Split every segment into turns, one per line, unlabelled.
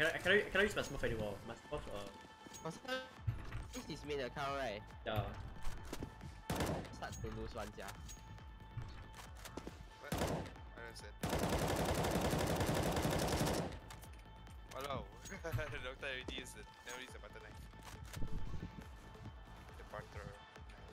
cannot use my smurf anymore. My smurf
This is main account, right?
yeah.
Start to lose one, yeah.
What? I don't say. Hello. Doctor already used it. Never used the butter knife. The butter knife.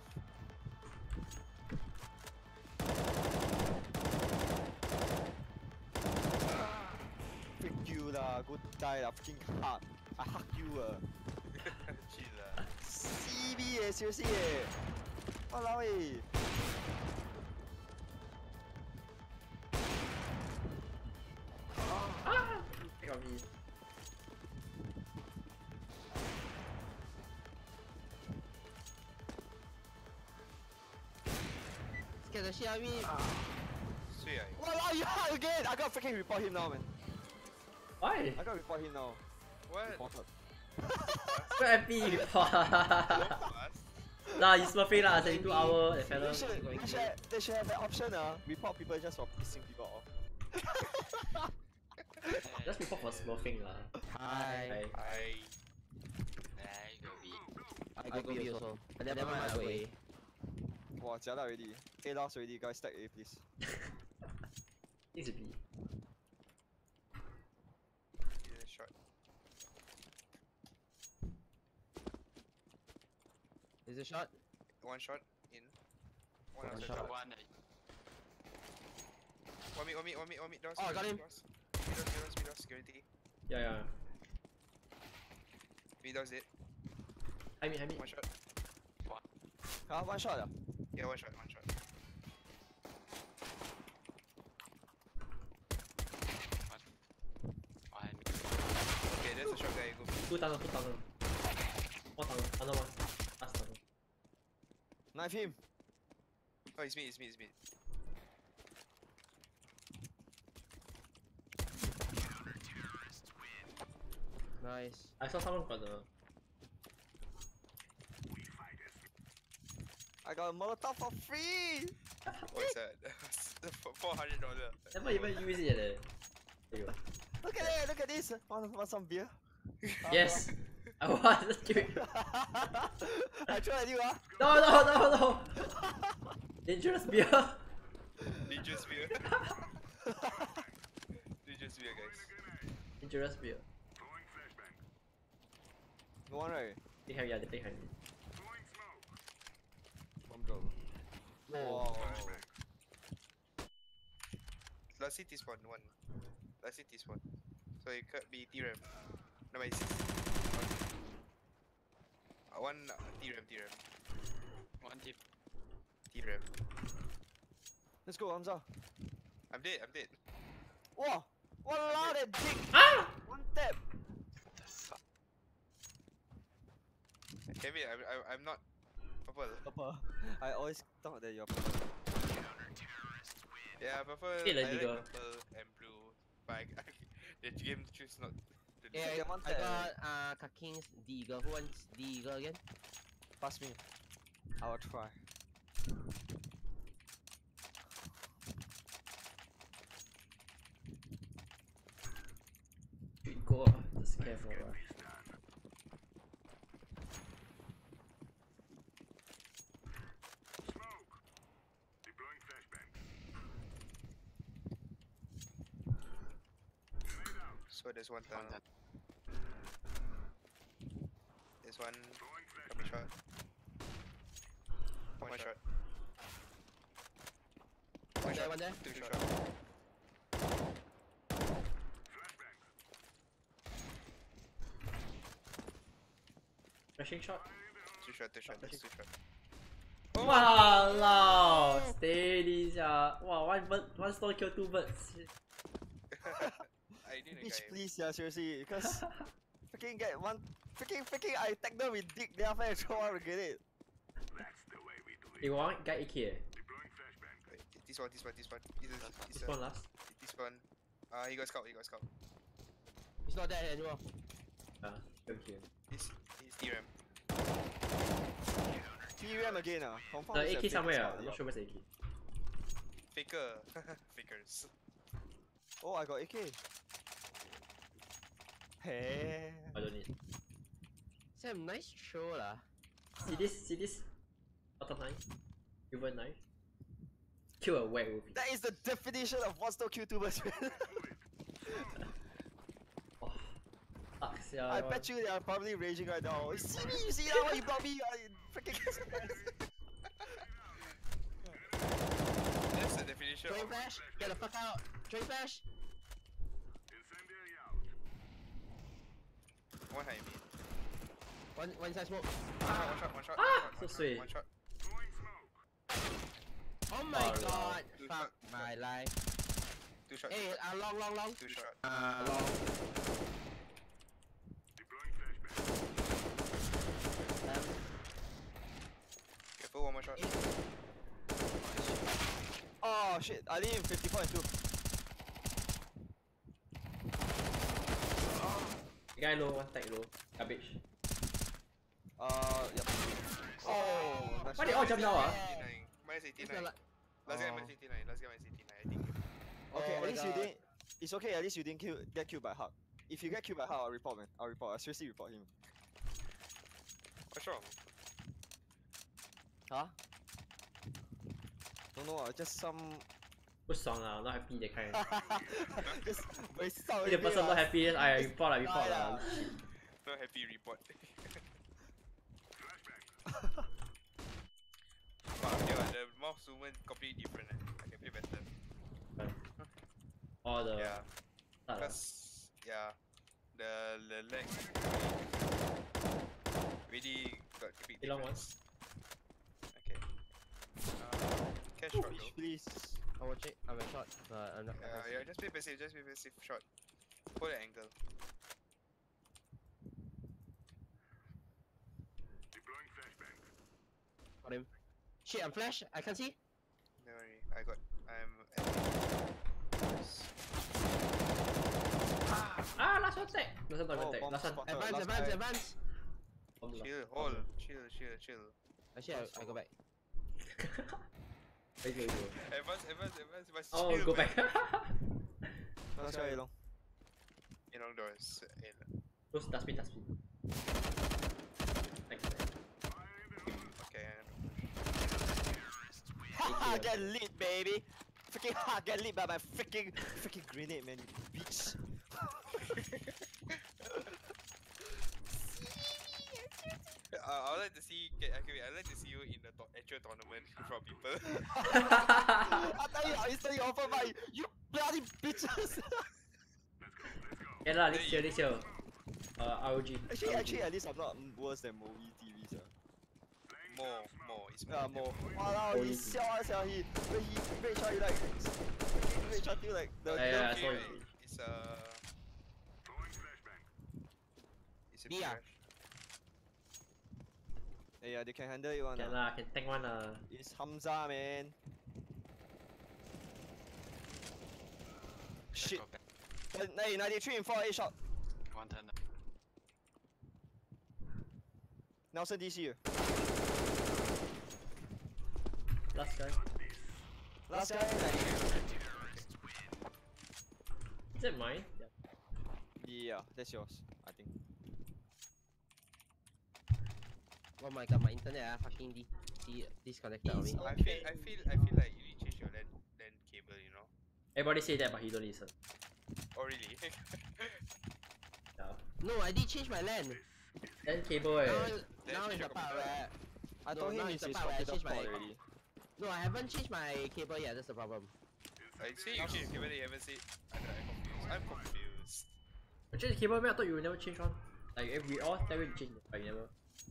Freak you lah, go die lah, freaking hug. I hug you
Chill lah.
CB seriously Walao
Pick on me.
Scared the shit out of me.
Sweet
Walao, you hug again! I gotta freaking report him now, man.
Why?
I gotta report him now.
What?
Reported.
So happy report. Nah, you smurfing lah, 72 hour that fella.
They should have that option, report people just for pissing people off.
Just report for smurfing lah.
Hi. I go B also. But never mind, I go A.
Wow, jialat already. A lost already, guys, stack A please.
Needs to be.
Yeah, shot.
Is it shot?
One shot in. One
One
outside
shot.
shot. One mid, doors.
Oh, got him.
Mid doors, guarantee.
Yeah.
Mid doors dead.
I mean.
One shot.
Huh? One shot
Yeah, one shot. Okay, that's a shot guy, go.
2 tunnel. 1 tunnel, another one. Last tunnel.
Knife him!
Oh, it's mid.
Nice.
I saw someone got the.
I got a Molotov for free!
What's that? $400.
Never even use it there. There you go.
Look at this! Want some beer?
Yes! I want to do it.
I throw at you,
No! Dangerous beer!
Dangerous beer. Dangerous beer, guys.
Dangerous beer.
No one, right?
They have, yeah, they play Harry.
Bomb drop. Wow.
Last city spawn, one. Last city spawn. So it could be T-Ram. No, it's one T-Ram. One T-Ram.
Let's go, Hamza.
I'm dead.
Wow! Walao, that dick!
Ah!
One tap!
Kevin, I'm not purple.
Purple. I always thought that you're purple.
Yeah, purple.
Still a
I like
digger.
purple and blue, but the game choose not to do
Yeah,
Yeah, one
I
tap.
got Kaking's D-Eagle. Who wants D-Eagle again?
Pass me. I will try.
Go, just careful.
So there's one tunnel. There's one coming shot. One shot.
One there.
Two shot.
Rushing shot.
Two shot. There's two shot.
Walao! Steady sia. Wow, one stone kill 2 birds.
I didn't
Bitch,
guy.
please, yeah, seriously. Because freaking get one. Freaking, I tag them with dick, then after I throw out to get it.
You want guy AK eh?
Wait, this one.
This one last.
This one. He got scout.
He's not there anymore.
Okay.
He's T-Ram.
T-Ram again, confirm.
The
it's a
AK
fake
somewhere,
scout,
I'm
yeah.
not sure where's the AK.
Faker. Fakers.
Oh, I got AK. Hey.
I don't need.
Sam, nice throw lah.
See this? Bottom line. Human knife. Kill a werewolf.
That is the definition of what's no QTubers.
Oh, sucks, yeah.
I bet you they are probably raging right now. You see that why you blocked me? Freaking.
That's the definition
Drain
of
flash, get the fuck out. Drain flash.
one high mid.
One side smoke.
One shot.
so sweet.
One shot.
Oh my
Oh,
god.
Two
Fuck
shot.
my life.
Two shot.
Hey, long.
Two shot.
Long.
Careful, one more shot.
Oh shit! I leave 54 and 2.
Guy low, one tag low. Garbage.
Yep. Oh, that's
Why they all jump down?
89. Minus 89. Let's get minus 89. Let's get minus 89. I think.
Okay,
Oh
at
my
least you
God.
didn't. It's okay. At least you didn't get killed by Hug. If you get killed by Hug, I'll report, man. I'll report. I'll seriously report him.
What's wrong?
Huh? No, just some.
不爽啊, not happy that kind.
just very sour.
If the person not happy, then I report lah.
Not happy report. But okay, the mouse movement completely different. I can play better.
Or the
Yeah.
start lah.
Because yeah, the leg really got a big
Long one.
difference. Okay. Catch shot though.
Please.
I will check. I'm a shot, but I'm not.
Yeah, just be passive. Shot. Hold the angle.
Got him. Shit, I'm flash. I can't see.
Don't worry.
Ah, last one tag. Last one not
Oh,
even tag.
bomb
Last one.
spotted.
Advance,
Last
advance,
guy.
advance.
Bomb last.
Chill, hold, chill.
Actually, I go back.
Wait.
Advance, but
Oh,
chill,
go
man.
back.
Last guy long.
Inong doors.
Close dustbin. Thanks.
Okay.
Haha, get lit, baby. Freaking get lit by my freaking grenade, man. You bitch.
I would like to see. Okay, wait. I'd like to see you in the actual tournament from people.
I tell you, I instantly offer my you bloody bitches.
Yeah lah, next year. ROG.
Actually, at least I'm not worse than movie TVs.
More. It's more.
Yeah, more. Wow, he siao ah siao. He rage out, he like freaking rage until like the.
Yeah, I
Okay,
saw
right.
it.
It's a
Me ah?
mirage.
Yeah, they can handle it one.
Can lah, can tank one lah.
It's Hamza, man. Shit. 93 and 4 A shot.
110.
Nelson DC.
Last guy.
Last guy. 93.
Is that mine? Yeah.
Yeah, that's yours. I think.
Oh my god, my internet fucking disconnected on me.
I feel like you need to change your LAN cable, you know.
Everybody say that, but he don't listen.
Oh really?
Yeah.
No, I did change my LAN.
Then cable
Now,
eh.
now is the part where
I
No,
told him
now
it's
it's the
his
part where I
computer
change my-
fault already.
no, I haven't changed my cable yet. That's the problem.
I say you change cable, you haven't said. I'm confused.
Actually, the cable man, I thought you would never change one. Like, if we all tell you to change, but you never.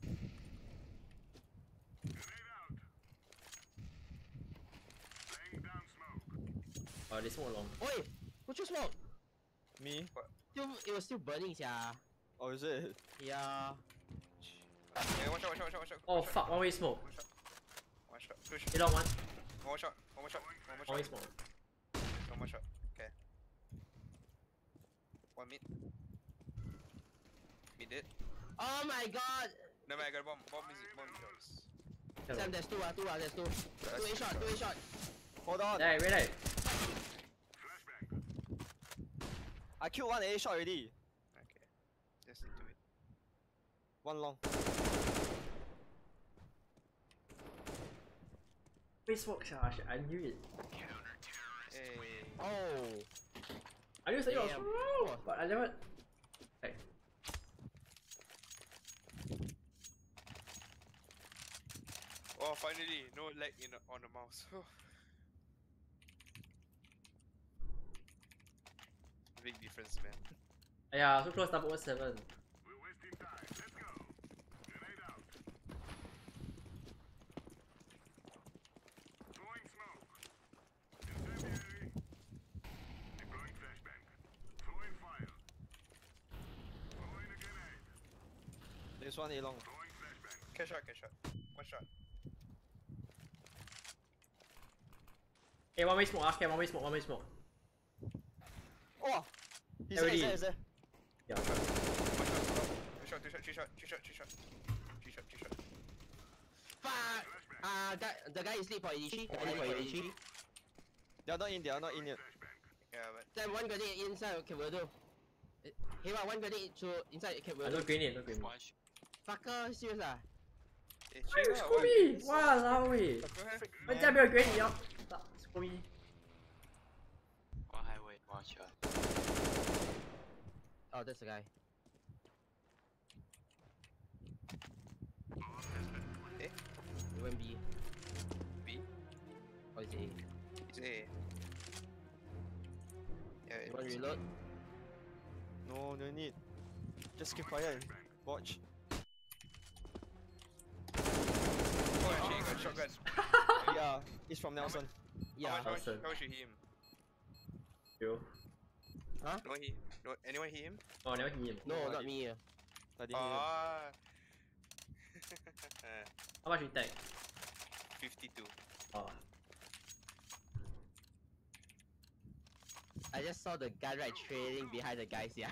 They smoke long.
Oi, who just smoke?
Me?
It was still burning, yeah.
Oh, is it?
Yeah.
Yeah, watch out.
Oh fuck, one way smoke.
One shot. Push.
Hit on one.
One more shot.
One way smoke.
One more shot. Okay. One mid. Mid dead.
Oh my god!
No man, I got a bomb. Bomb is yours.
Sam, there's two, there's two. Two A shot.
Hold on.
Hey, wait.
I killed one A shot already.
Okay. invest into it.
One long.
Wait, smoke charge. I knew it.
Hey.
Oh.
I knew it was
Damn.
smoke, but I never. Like,
Oh, finally, no lag on the mouse. Big difference, man.
yeah, so close 007.
There's one A long.
Catch shot. One shot.
Hey, one way smoke, okay, one way smoke.
Oh! He's
Already.
there, he's there.
Yeah.
One shot. Two shot.
Fuck! The guy is late for ADC.
They are not in yet.
Yeah, but
Then one grenade inside can will do. Hey, one grenade to inside can
I
will
no
do.
grenade, no grenade.
Fucker, serious ah?
hey,
Why you
chill
screw me? Walao eh.
Go ahead.
人家没有 grenade 你要 screw me.
我还会挖起来。
Oh, that's the guy.
Eh?
He went B.
B?
Or is it
It's A. Yeah,
A? You want
it's
reload?
No need. Just keep quiet and watch.
Oh, actually, he got shotgun.
Yeah, it's from Nelson.
Yeah.
How much
Nelson.
you hit him?
You?
No, anyone hit him?
Oh, I never hit him.
No, not me.
I didn't hear.
Ah.
How much you take?
52.
Oh.
I just saw the gun right trailing behind the guys, yeah.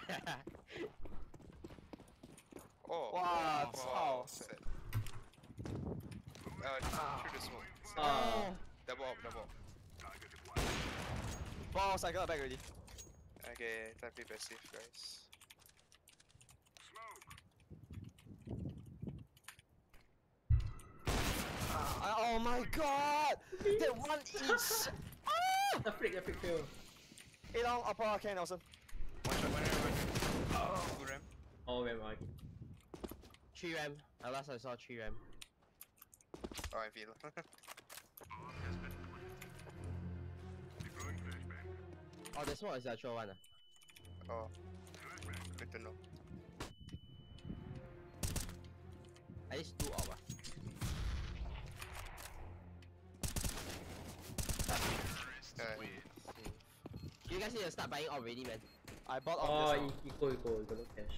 Oh.
Wow,
Wow.
wow.
Sad. Through the smoke.
Oh.
Double up.
Boss, I got back already.
Okay, time to be passive, guys.
Oh my god! That 1 inch!
The freak fail.
A long, upper arcane, Nelson.
One shot. Two ram.
Oh, wait, Mark.
3 ram. Last I saw 3 ram.
Oh, I feel.
Oh, the smoke is the actual one.
Oh. Good to know.
At least 2 off. You guys need to start buying already, man.
I bought
Oh,
off this
equal, you got no cash.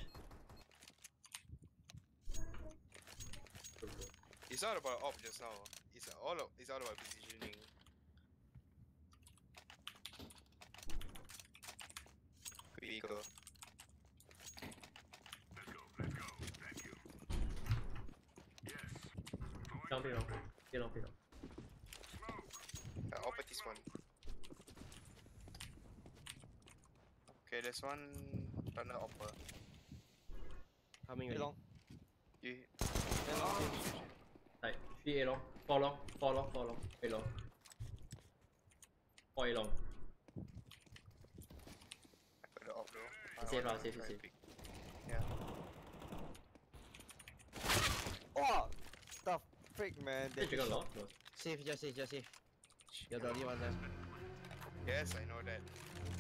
It's not about op just now. It's all about positioning. Quick go.
Long.
Op at this one. Okay, there's one thunder opper.
Coming
A
ready.
long.
You.
A long.
Like 3 A long, 4 long, 4 long, 4 long, 8 long. 4 A long.
I got the op though.
Safe
I
lah,
wanna
safe,
try
safe.
and pick. Yeah.
Oh! The frick, man.
Did you got long? No.
Safe, just safe. You're the only one there.
Yes, I know that.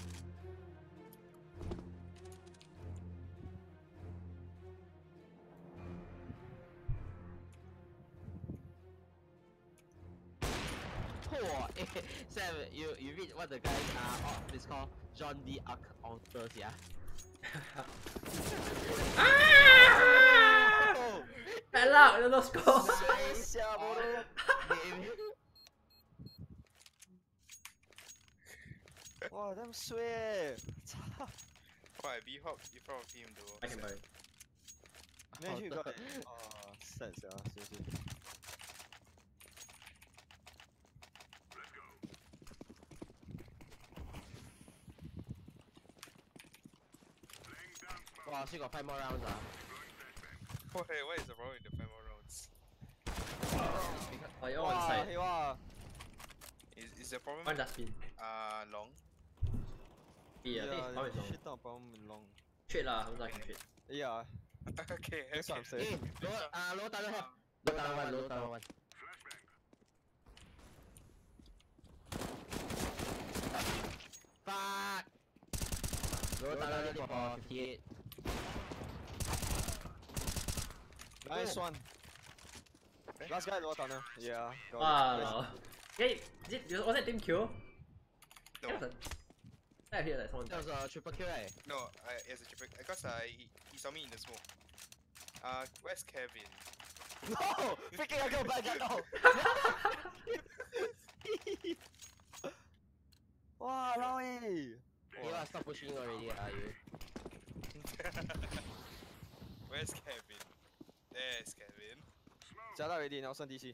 Oh, Sam, you read what the guys are off this called John D. Arc Alters, yeah?
Oh!
Bad luck, no score.
Nice, yeah, bodoh. Wow, damn sweet.
Why B hop in front of him though?
I can buy it.
Man, you got it. Oh, sad, yeah, seriously.
Oh, still got 5 more rounds.
What is the problem with the 5 more rounds?
Oh, you're on side.
Wow.
Is the problem
One dustbin.
long?
Yeah, I think it's probably long.
shit not a problem in long.
Trade lah, Hamza can trade.
Yeah,
Okay,
that's what I'm
okay.
saying.
Hey, low tunnel have. Low tunnel one, low tunnel one. Fuck! Low tunnel ready for 58.
Nice one. Last guy lower tunnel. Yeah. got it.
Wow. Hey, was that team kill?
No,
Yeah, I hear that someone
That was a triple kill, right?
no, it's a triple. Because he saw me in the smoke. Where's Kevin?
No! Freaking I go back that now! Wow, no way!
You are stop pushing already, are you?
Where's Kevin? There's Kevin.
Jiala already, Nelson DC.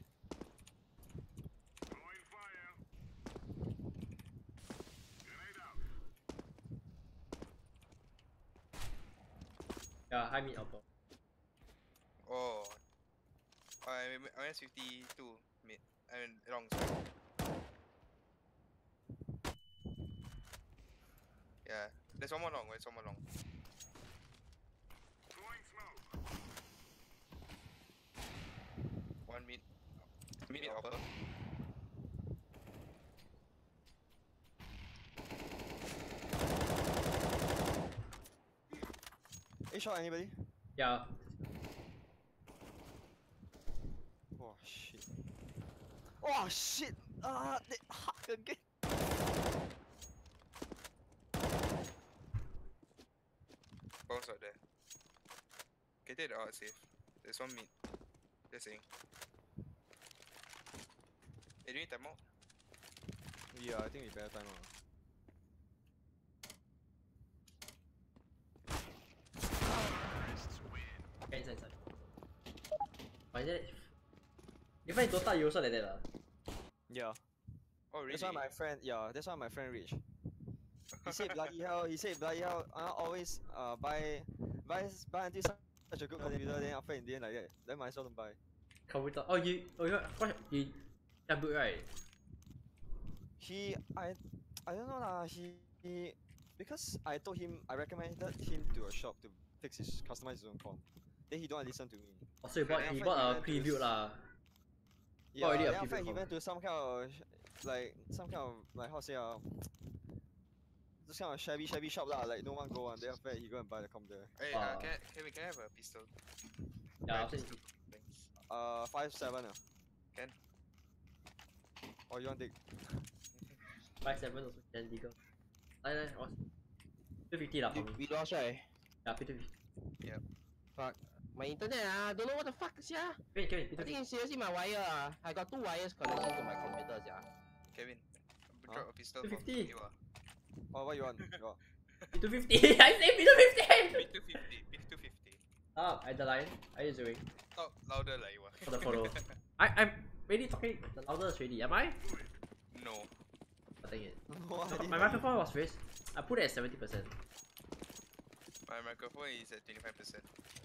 Yeah, high mid upper.
Oh. I went 52 mid. I mean, wrong side. Yeah, there's one more long. There's one more long. One mid. Mid upper.
A shot anybody?
Yeah.
Oh shit. Oh shit! They hack again.
Bounce out there. Can take the out safe. There's one mid. Just saying. Hey, do you need time out?
Yeah, I think we better time out.
Okay, inside. Why is that? You find Dota, you also like that lah.
Yeah.
Oh, really?
That's why my friend, that's why my friend reached. He said bloody hell, always buy until such a good contributor, then after in the end like that, then might as well don't buy.
Computer. Oh, you yeah, good right?
I don't know lah, because I told him, I recommended him to a shop to fix his, customize his own comp. Then he don't listen to me.
Oh, so he bought a pre-built lah.
Yeah,
already a
then after
pre-built
he
comp.
went to some kind of, how to say this kind of shabby shop lah, like no one go on. Then after that he go and buy the comp there.
Hey,
Wow.
can I have a pistol?
Yeah,
Right,
after
pistol. Thanks.
5.7
Can.
Or you want take?
5.7 also can legal. 250 lah for me.
We lost, right?
Yeah, 250.
Fuck. My internet, don't know what the fuck, yeah.
Kevin,
I think seriously my wire, I got 2 wires connected to my computer, yeah.
Kevin,
Huh?
drop a pistol
250.
from you.
Oh, what you want? You want?
250. I said 250.
Bit 250. Bit 250.
At the line. How are you doing?
Talk louder like you are.
For the photo. I'm really talking the loudest already. Am I?
No.
I think it.
What? I didn't
My
know.
microphone was raised. I put it at 70%.
My microphone is at 25%.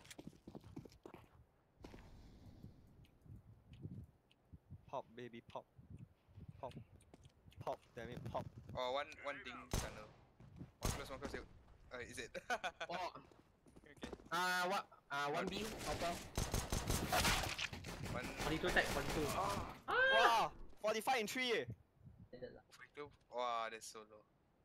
Pop, baby, pop. Pop. Pop, damn it, pop.
Oh, one thing tunnel. One close. Is it?
Oh,
Okay.
what? 1B, upper.
One.
42 tech, 42.
Wow! 45 in 3 eh.
Two. Wow, that's so low.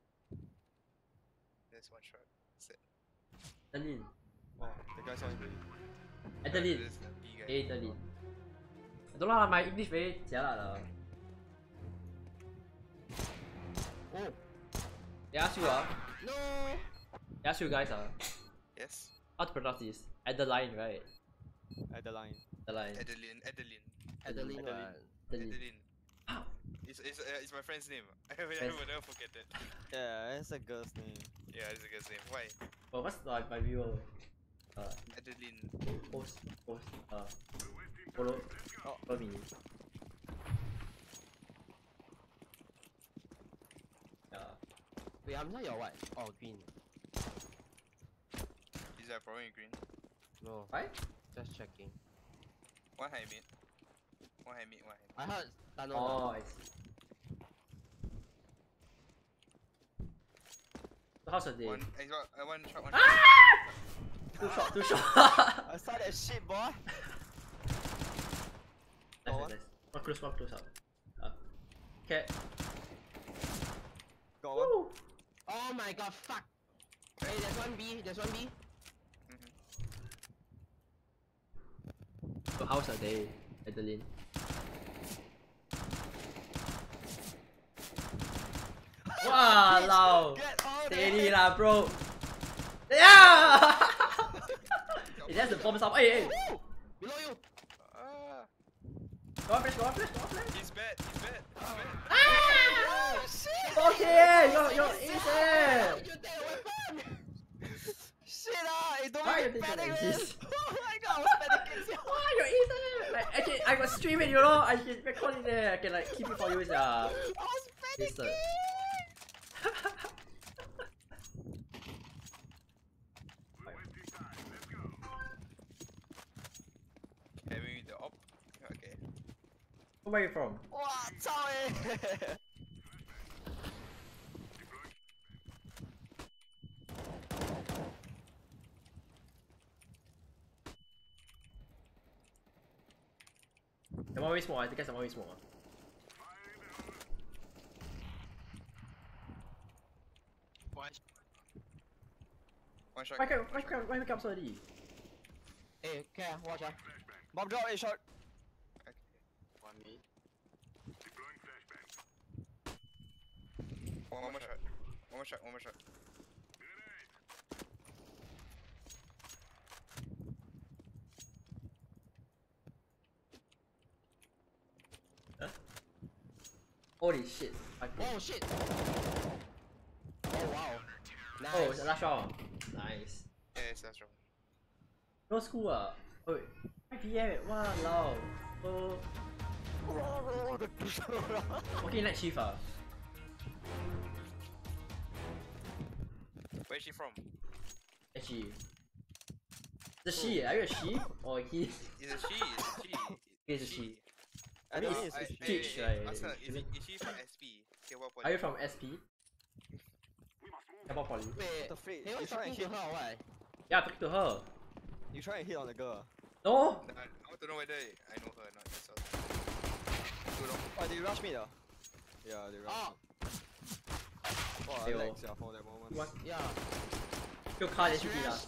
That's one shot. Set.
Adeline.
Wow, the guy's on really.
Adeline.
That's the B guy.
Adeline. I don't know lah, my English very jialat lah.
Oh,
They ask you
no!
They ask you guys
Yes.
how to pronounce this? Adeline, right?
At the line.
Adeline.
Adeline.
Adeline,
Adeline.
Adeline.
Wow.
It's my friend's name. I will never forget that.
Yeah, it's a girl's name.
Yeah, it's a girl's name. Why?
Oh, what's my viewer?
Adeline.
Post, follow me. Yeah.
Wait, I'm not your what? Oh, green.
He's they're probably green.
No,
Why?
just checking.
One high mid. One high mid, one high mid.
I heard tunnel.
Oh, I see. So how's your day?
One shot, one shot.
Two shot, two shot.
I saw that shit, boy.
Nice,
one.
nice. One close up. Okay.
Got one.
Woo.
Oh my god, fuck! Hey, there's one B, there's one B.
So how's your day, Adeline? Wow,
Get out
steady lah, bro. Yeah. Hey, that's the bomb up. Hey, hey.
Woo! Below you!
Go on, flash.
He's bad.
Ah! Okay, you're easy.
Why did you take a weapon?
Shit hey, don't
Why
make
you
me
think
panic,
like
man.
this?
Oh my god, I was panicking. Sia.
Why you're easy? Like actually, I got stream it, you know. I can record it there. I can like keep it for you, yeah.
I was panicking.
Having the op. Okay.
Where are you from?
Wow, sorry.
I'm always small. I guess I'm always small.
One shot.
Why wake up so early?
Hey, okay, watch out.
Bomb drop, a shot.
Okay.
One mid.
One more shot. One more shot.
Holy shit.
Oh shit! Oh wow. Nice.
Oh, it's the last round. Nice.
Yes, that's wrong.
No school ah. Oh wait. 5 PM eh. Walao. Oh. Working night shift ah.
Where's she from?
Actually. The she, are you a she? Or he?
Is it she?
He's a she.
I think
It's-
it's
it's Teach, right?
Ask her, is she from SP? Singapore Poly?
Are you from SP? Singapore Poly.
Wait,
the freak?
hey,
You
what's
try and
talking to
hit.
her or what?
Yeah, talking to her.
You try and hit on the girl.
No?
I want to know whether I know her or not. That's all. Too long.
Oh, they rush me though. Yeah, they rush
Oh,
me. Wow, I
They
lagged
will.
sia for that moment.
What?
yeah.
Kill car then CT last.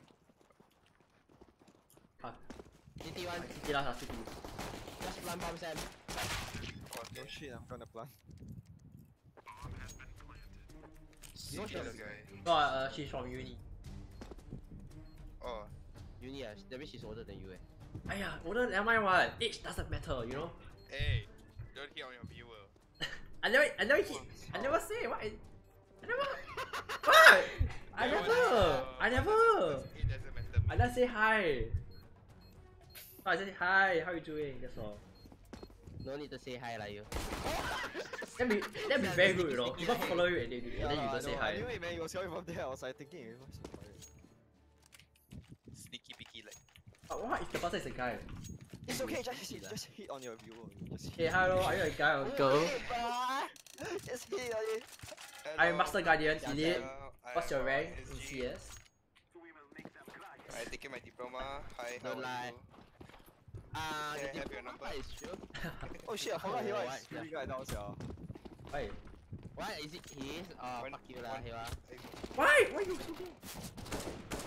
Car.
GT1,
CT last, CT.
just plant bomb Sam.
Okay.
Oh shit, I'm gonna plant.
No
See
shot.
this guy.
No, she's from uni.
Oh.
Uni, that means she's older than you eh.
Aiya, older than mine what? Age doesn't matter, you know?
Hey. Don't hit on your viewer.
I never say what? I never. What? I
That one
never.
is,
I never.
It doesn't matter.
I just say hi. No, I just say hi. How you doing? That's all.
No need to say hi like you.
That'd be very rude, you know. People follow you and then you
I
don't say
know.
hi.
Anyway, man, you was coming from there. I was like thinking, what's so quiet?
Sneaky peeky like.
But what if the person is a guy?
It's okay, just hit on your viewer. Just
Hey,
hit.
hello. Are you a guy or a girl?
Hey, bro. Just hit on it.
I'm Master Guardian.
Yeah,
Elite.
I
What's your
am,
rank in
SG.
CS?
I taking my diploma. Hi, how
Don't
are
lie.
you?
The
Can I have your
diploma
number?
part is true.
Oh shit, I forgot he
Oh,
was
what?
screaming right now, sia.
Why?
What is it? He is? Oh,
One-
fuck you lah,
one-
Hewa.
Why? Why you so good?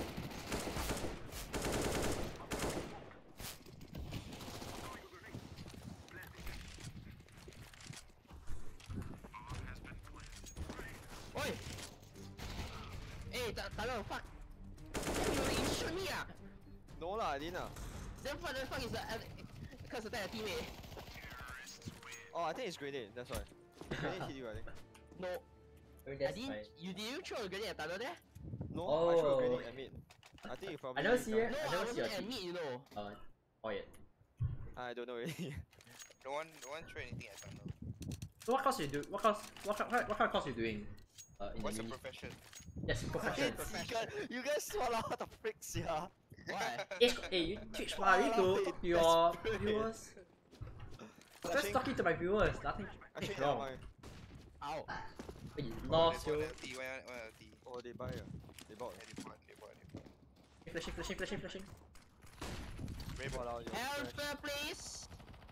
Oi! Hey, Talo, fuck! You shoot me ah!
No lah, I didn't lah.
Then what the fuck is that? Because attack a teammate.
Oh, I think it's grenade, that's why. Grenade hit you, I think.
No,
I mean,
I
that's
didn't.
fine.
You didn't throw a grenade at Talo there?
No, I threw a
Oh.
grenade at mid. I think you probably.
I never see it.
No,
I
I
never see
wasn't
your
at
team.
mid, you know.
Quiet.
I don't know really.
Don't want throw anything at tunnel.
So what course you do? What kind of course you doing? in
What's
the
the
uni.
profession?
Yes, profession.
You guys swallow out the fricks, yeah.
Why?
Hey, you Twitch smart, you need to talk to your
Desperate.
viewers. I'm just
Flashing.
talking to my viewers, nothing
Actually,
wrong.
never mind.
Ow.
Wait, you
Oh,
lost
there's
yo.
one LT, one LT.
Oh, they buy They bought.
Yeah, they bought.
Flashing.
Rainbow.
Walao, yo.
Help, please.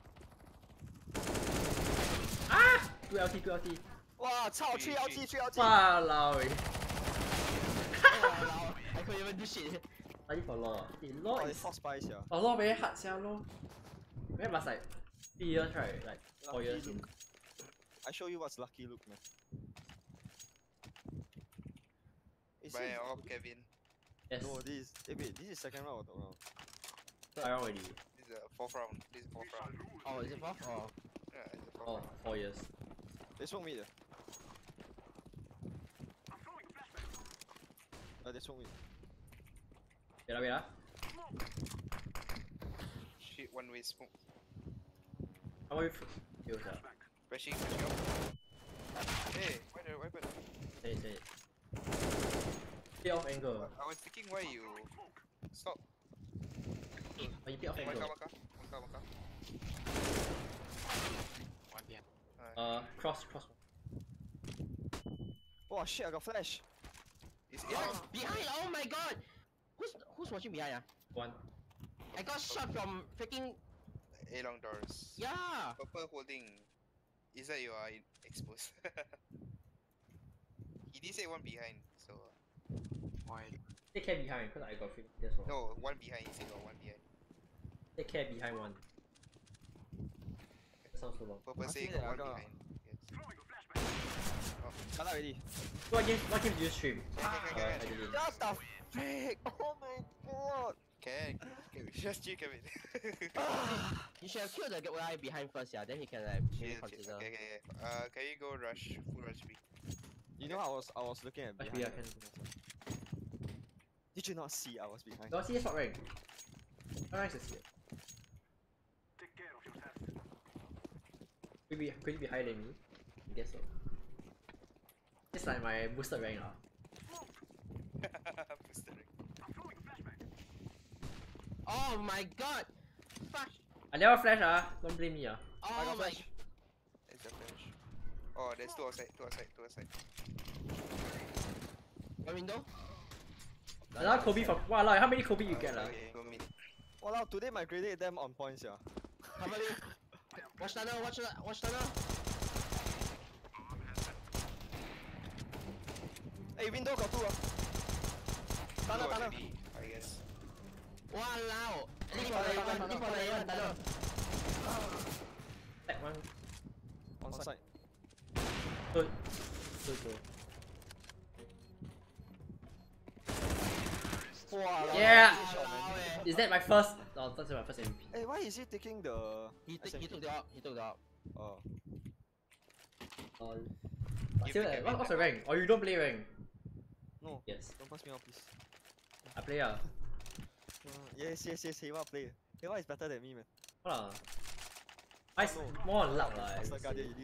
Ah! 2LT.
Wow, 操, 3 LT, 3 LT.
Walao eh.
Oh, I couldn't even do shit.
Study for law. Law
Oh, they
is...
force spice, yeah.
Oh, law very hard sia, law. Very must like 3 years right? Like 4
Lucky
years.
Luke. I show you what's lucky look, man. Is
By
it-
Kevin.
Yes,
No, this is second round or third round?
I already.
This is the fourth round.
Oh, is it fourth? Oh.
Yeah, it's the fourth
Oh,
round.
4 years.
They smoke mid. They smoke mid.
Wait ah.
Shit, one way smoke.
How about you? Heals ah.
Flashing up. Hey, why but
Say it. Bit off angle.
I was thinking why you stop.
Oh, you bit off angle.
Maka.
One behind.
Cross.
Oh shit, I got flash.
It's
What? Behind! Oh my god! Who's watching behind?
One.
I got shot from freaking.
A long doors.
Yeah!
Purple holding. Is that you are exposed? He did say one behind, so
Wide.
Take care behind, cause I got 50 years old.
no, one behind. He said got one behind.
Take care behind one. That sounds so long.
Purple
I
say
see
got
that,
one
I got-
behind.
Shut up already.
What game do you stream?
Can.
I didn't.
What the frick? Oh my god.
Can. Just chill, Kevin.
You should have killed the guy behind first, yeah. Then he can like maybe
Chill.
consider.
Okay. Can you go rush? Full rush B.
You know I was looking at behind.
Actually, I can.
Did you not see I was behind?
No, CS not rank. Not rank is here. Could you be higher than me? I guess so. It's like my boosted rank lah.
Boosted ring.
Oh my god! Fuck!
I never flash ah. Don't blame me ah.
I
Oh
got
my.
flash.
It's a flash. Oh, there's two outside.
One window?
Another Kobe from. Wow, how many Kobe you get lah?
Okay, go mid.
Walao, today my grenade them on points, yeah.
Cover me! Watch tunnel, watch tunnel!
Hey, window got two,
Two
Tunnel.
outside B, I guess.
Walao! Leave for the A1 tunnel!
Back one.
On side.
Good.
Walao.
Yeah.
Good shot, man.
Is that my first? Oh, that's my first MVP.
Hey, why is he taking the...
He took the op,
Oh.
Give the Kevin
What's the rank? Or you don't play rank?
No,
Yes.
don't pass me off, please.
I play ah.
Yes, Hewa play. Hewa is better than me, man.
What ah? Ice more on luck lah. I
That's the
would
guardian
say.
you did.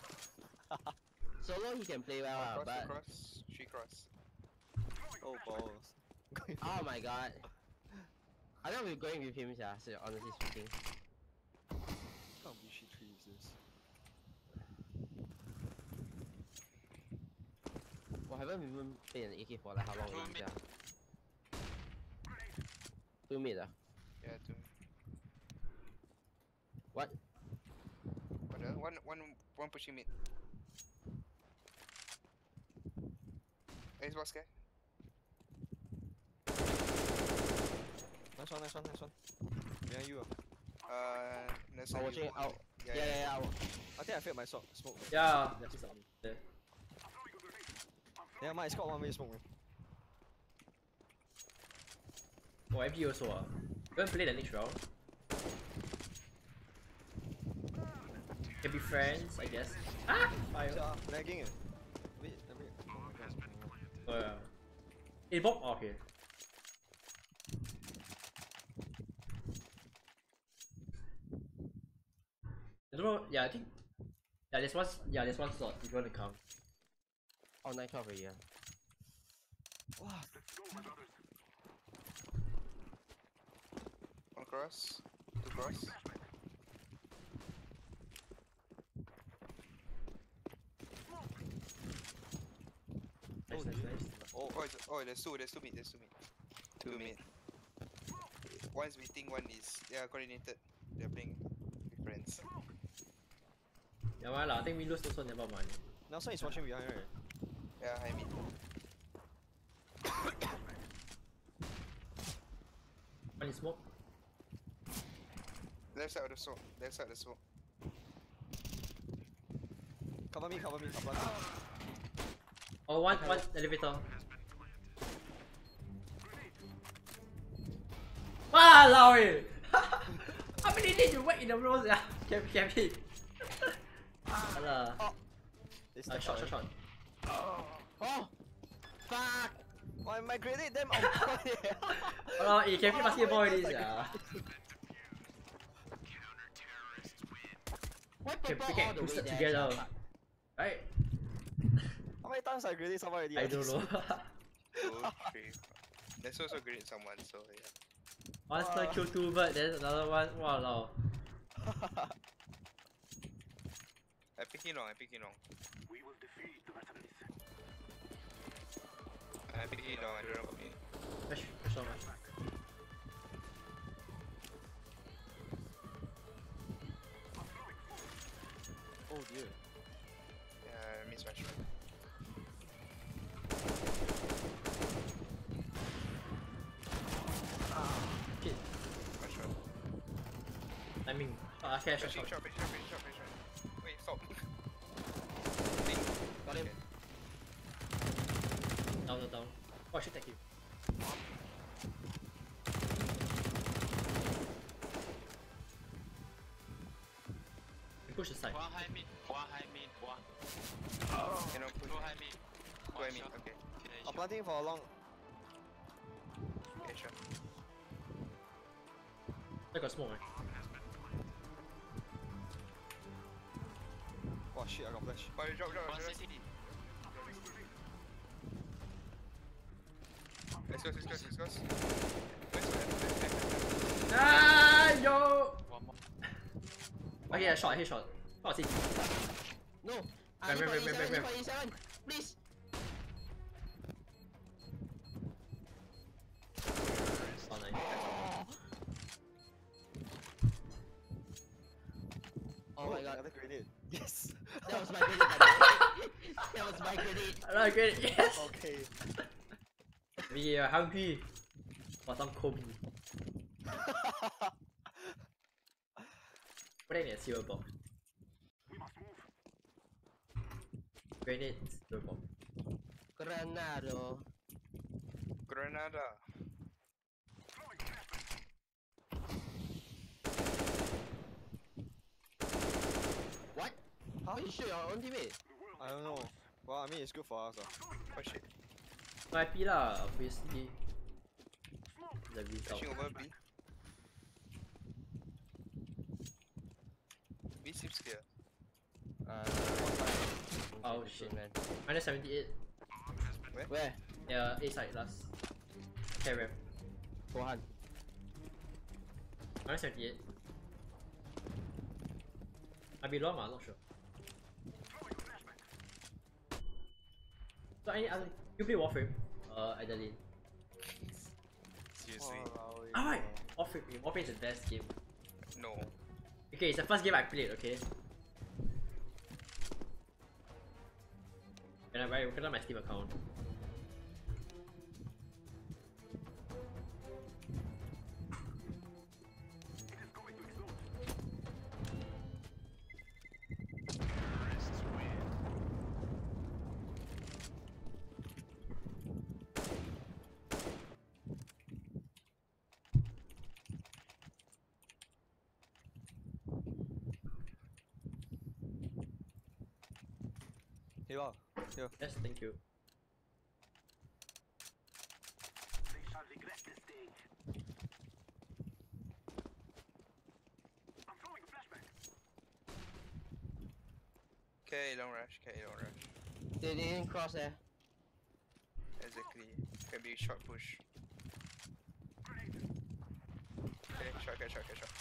Solo he can play well,
Cross,
but
cross. 3 cross.
Oh, balls.
oh my god. I don't be going with him, yeah, so honestly speaking.
What Bushi tree is this?
Well, I haven't even played an AK for like how long
Two
already,
mid.
yeah. 2 mid ah.
Yeah, 2.
What?
What else? One pushing mid. Xbox guy.
Nice one. Behind you.
That's
I'm watching out.
Yeah.
Yeah.
I think I failed my smoke. Man.
Yeah.
Yeah,
He's up there.
Yeah, my squad one way smoke, man.
Oh, MP also ah. You want to play the next round? Can be friends, I guess. Ah! Fire.
Yeah, lagging. Wait. Oh my god.
Oh yeah. Hey, Bob? Oh, okay. I don't know. Yeah, I think. Yeah, there's one slot if you want to come.
Oh, 9-12 already, yeah.
Wow.
One cross. Two cross.
Nice, nice, nice.
Oh,
There's two mid. Two mid. One's beating, one is coordinated. They're playing with friends.
Yeah, well, I think we lose also never mind.
Nelson is watching behind, right?
Yeah, I mean.
One is smoke.
Left side of the smoke.
Cover me, cover me.
Oh, one elevator. Walao eh! How many days you wait in a row? Yeah, can be. Alah.
They step
Shot.
Oh! Fuck!
Why my grenade them on fire?
Oh, you can play basketball already, yeah.
Why
Okay,
purple
we
all
can
the
boost
way
it
there?
together.
Fuck.
Right?
How many times I grenade someone already?
I don't know.
2, 3. There's also grenade someone, so yeah.
Monster kill 2 bird, then another one. Walao.
I'm picking long. I'm picking long, I don't know about me.
Fresh so much.
Oh dear.
Yeah, I miss my shot.
Shit.
My shot.
Timing. Okay, shot.
Finishing shot. Wait, stop.
Got him.
Down. Oh, I should take you. You push the side.
One high mid.
Cannot push.
Two high mid.
Go ahead,
shot.
okay.
Okay,
I'm planting for a long.
Okay, sure.
I got smoke, right?
Oh shit, I got flash.
Oh, drop.
One city.
Let's go.
Ah, yo!
One more.
Okay, I shot. Oh, see.
No!
Ram.
E47, please!
Oh, nice.
Oh my god,
Another grenade. Yes.
that was my grenade, by the way. That was my grenade.
Alright, great. Yes!
Okay.
We are hungry for some Kobe. Put it in a silver bomb. Grenade, silver bomb.
Granado.
Granada.
What? How you shoot your own teammate?
I don't know. Well, I mean, it's good for us.
Oh shit.
No IP lah, obviously. The result.
Pushing over B. B seems clear.
Oh, shit.
Man.
Minus 78.
Where?
Yeah, A side last. K-Ram.
Gohan.
Minus 78. Might be long, I'm not sure. So any other, you play Warframe? At the lane.
Seriously.
Alright! Warframe is the best game.
No.
Okay, it's the first game I played, okay? Can I open up my Steam account?
Here you are. Here.
Yes, thank you.
Okay, don't rush.
They didn't cross there.
Exactly. Can be short push. Okay, short, get short, get short.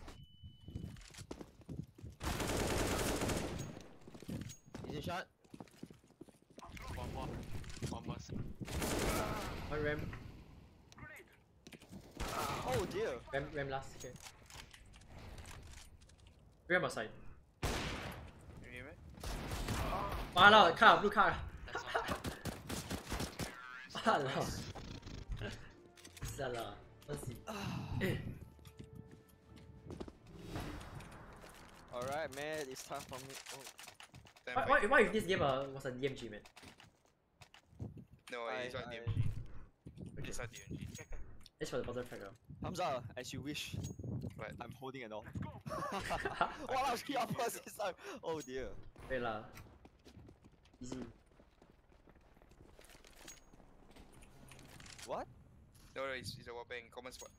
Is it shot?
One more. One more.
One ram.
Oh dear.
Ram last. Okay. Ram outside.
Remember?
Wow, car, blue car.
That's all.
Wow. Salah. Let's see.
Alright, man, it's time for me. Oh,
Why if this game was a DMG, man?
No, it's not
I-
DMG. It's not DMG.
It's for the bottom tracker.
Hamza, as you wish.
What?
I'm holding it all. Wow, I was key off first this time. Oh dear.
Wait lah. Easy.
What?
No, it's a wallbang, common spot.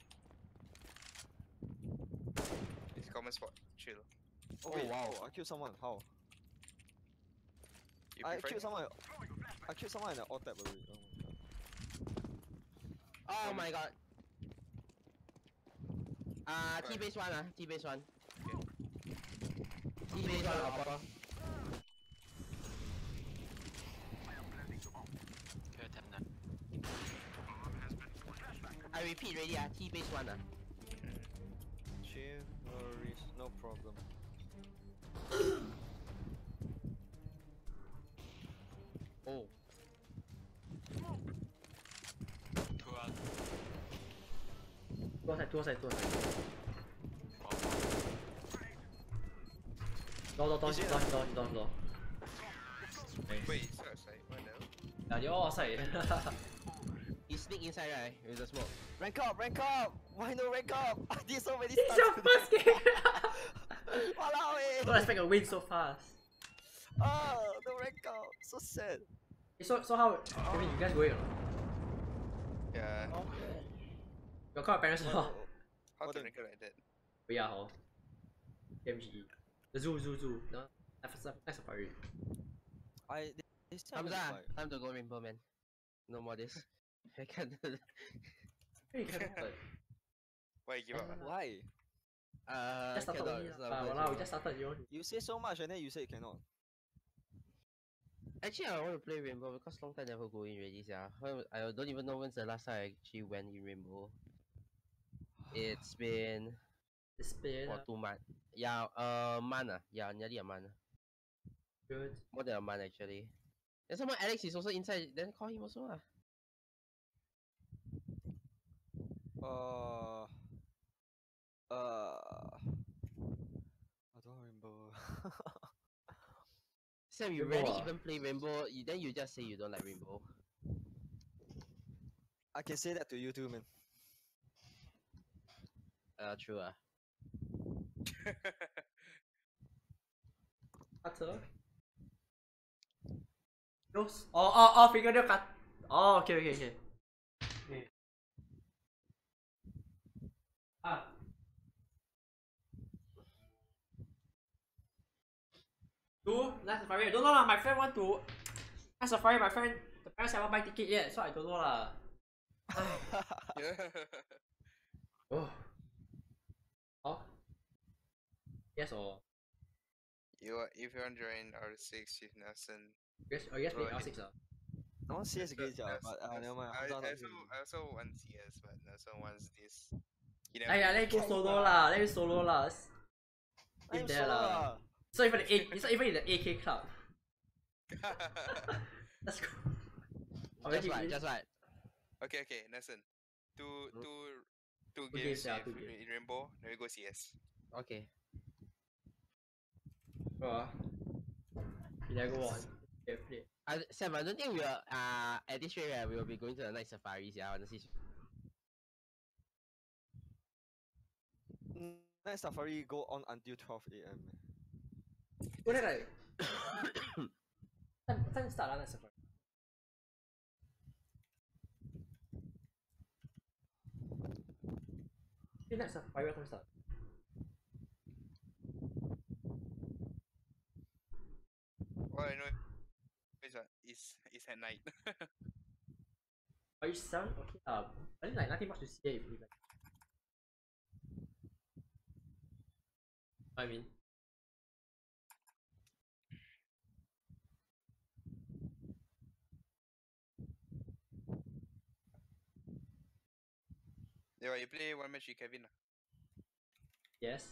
It's common spot, chill.
Oh,
Oh,
wait,
wow.
oh, I killed someone. How?
You
I
prefer
killed someone. I killed someone in an alt tab already.
Oh my god. T-base one T-base one. T-base one upper.
Okay, 10 now.
I repeat already T-base one
Chill, no worries, no problem.
Oh.
2 out.
Two outside.
One
Door.
Wait, it's outside. What the hell?
Yeah, they're all outside.
He sneak inside right with the smoke.
Rank up! Why no rank up? I did so many
It's
stunts
your
today.
first game!
Walao eh!
Don't expect a win so fast.
Oh, no rank up. So sad.
So how? I mean, you guys going or not?
Yeah,
Your car parents or not?
how
Oh,
to
the-
rank it like that?
But yeah, hor. MGE. The zoo. No, that's Safari.
They still haven't
Hamza,
replied.
time to go rainbow man. No more this. I can't do that.
Hey, you can but
Why you give up?
Why?
just started
cannot,
only
it's
lah.
not
Walao, we
possible.
just started, you know.
You say so much and then you say cannot.
Actually, I want to play rainbow because long time never go in already. I don't even know when's the last time I actually went in rainbow. It's been
It's been
for 2 months. Yeah, month. Yeah, nearly a month.
good.
More than a month actually. And someone Alex is also inside. Then call him also lah.
I don't remember.
Sam, you
Rainbow
rarely
ah?
even play rainbow. Then you just say you don't like rainbow.
I can say that to you too, man.
True
Cutter. Nose. Oh, fingernail cut. Oh, okay. Ah. Two, Night Safari. I don't know lah. My friend want to Night Safari. My friend, the parents haven't buy ticket yet, so I don't know lah. Oh. Oh. Yes or
If you want to join R6 with Nelson,
yes? Oh, yes,
Bro,
play R6 ah.
I want CS against ya, but never mind.
I
Hamza not
also,
here.
I also want CS, but Nelson wants this. He
Aiyah, let me go solo lah. Let me solo lah.
I'm
In there
solo
lah. It's not even it's not even in the AK club. Let's go.
Just right.
Okay, Nelson. Two
Two
games
games, yeah,
with,
two games.
in Rainbow, then we go CS.
Okay.
You never go on. Okay, play.
Sam, I don't think we are at this rate we will be going to the night safaris. Yeah, honestly.
Night Safari go on until 12 AM.
Go there like. Time start lah, Night Safari. Night Safari what time start?
All I know is that is at night.
But you sound okay. I think like nothing much to say if you like. I mean,
Yeah, you play one match with Kevin.
yes.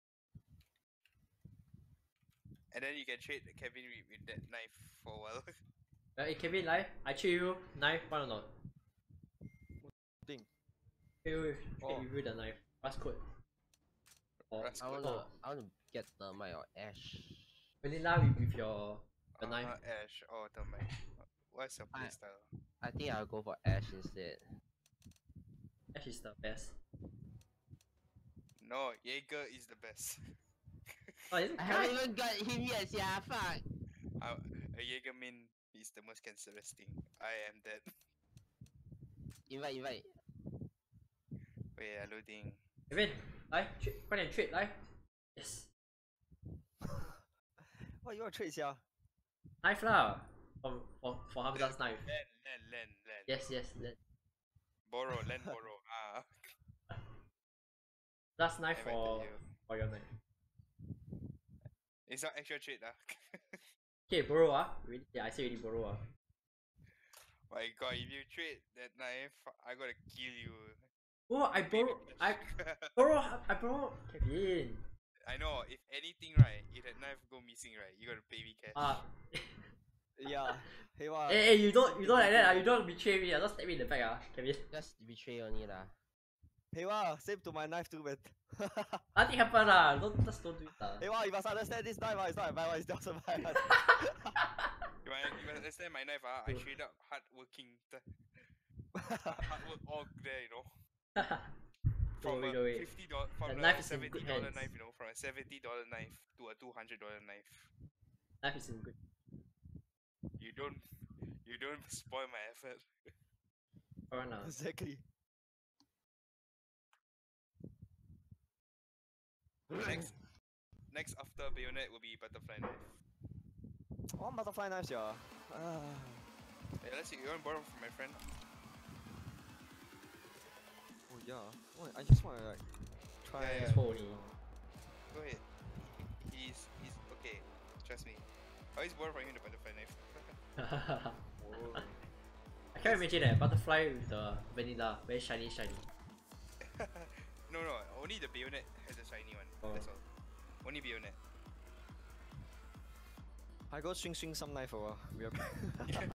And then you can trade Kevin with that knife for a while.
Hey Kevin, live. I treat you knife. Want or not?
Thing.
Treat you
Oh.
with the knife. Pass code. Or
That's
I
good.
wanna get the mic or Ash.
vanilla with your knife.
Ash or Thermite. What's your
I-
playstyle?
I think I'll go for Ash instead.
Ash is the best.
No, Jaeger is the best.
Oh, is it?
I haven't even got him yet, yeah, fuck.
A Jaeger main is the most cancerous thing. I am that.
Invite.
Wait, loading.
Kevin, live. Quite and trade live. Yes.
What you want to trade, yeah?
Knife lah. For Hamza's knife.
Land.
Yes. Let.
Borrow, land borrow.
Last knife
I invited you.
for your knife.
It's not actual trade
Okay, borrow Really? Yeah, I say already borrow
My god, if you trade that knife, I gotta kill you.
Oh, I borrow Kevin.
I know, if anything right, if that knife go missing right, you gotta pay me cash.
Yeah. Hey, what?
Hey, you don't like that you don't betray me don't stab me in the back Kevin.
Just betray only lah.
Hey, wow, same to my knife too, man.
Nothing happen just don't do it
Hey, wow, you must understand this knife, it's not a buy one, it's also buy one.
You understand my knife, I straight up hard working. Hard work all there, you know. From a
wait.
$50 from
That
a
knife is in good
$70
hands.
knife, you know, from a $70 knife to a $200 knife.
Knife is in good.
You don't spoil my effort.
Alright now.
Exactly.
Next after bayonet will be butterfly knife.
One butterfly knives, yeah.
Hey, let's see, you want to borrow from my friend?
Oh yeah. Oh, I just want to like try.
Yeah,
That's only.
Go ahead. He's okay. Trust me. I always borrow from him the butterfly knife.
I can't imagine that butterfly with the vanilla, very shiny.
No, only the bayonet has a shiny one.
Oh.
That's all. Only bayonet.
I go swing some knife for a while. We are